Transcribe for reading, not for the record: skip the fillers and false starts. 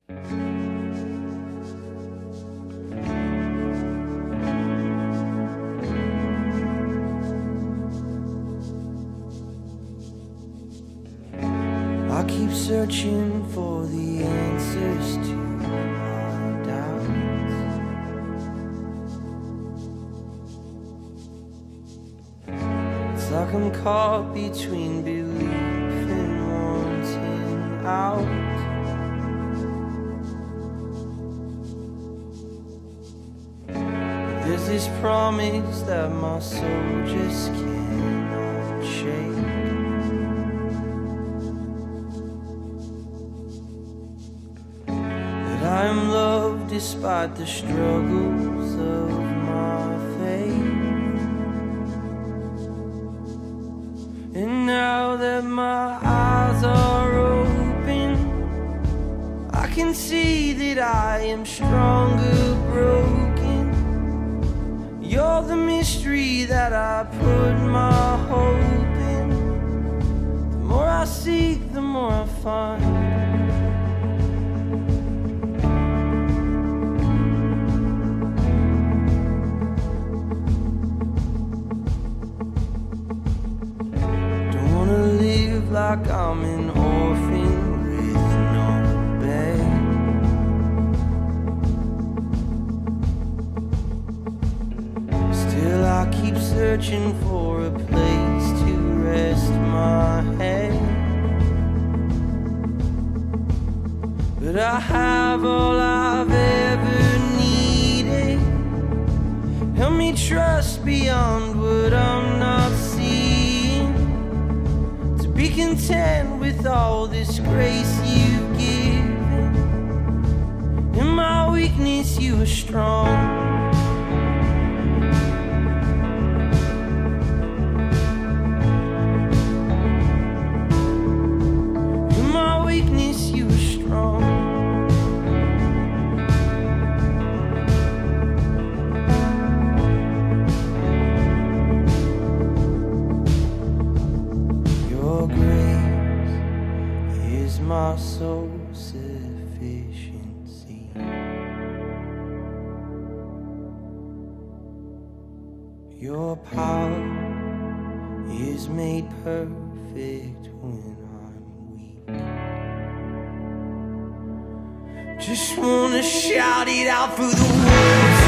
I keep searching for the answers to my doubts. It's like I'm caught between belief and wanting out. There's this promise that my soul just cannot shake. I am loved despite the struggles of my faith. And now that my eyes are open, I can see that I am stronger broken. You're the mystery that I put my hope in. The more I seek, the more I find. Like I'm an orphan with no bed. Still I keep searching for a place to rest my head. But I have all I've ever needed. Help me trust beyond what I'm not seeing. Be content with all this grace you've given. In my weakness you are strong. In my weakness you are strong. My sole sufficiency. Your power is made perfect when I'm weak. Just wanna shout it out for the world.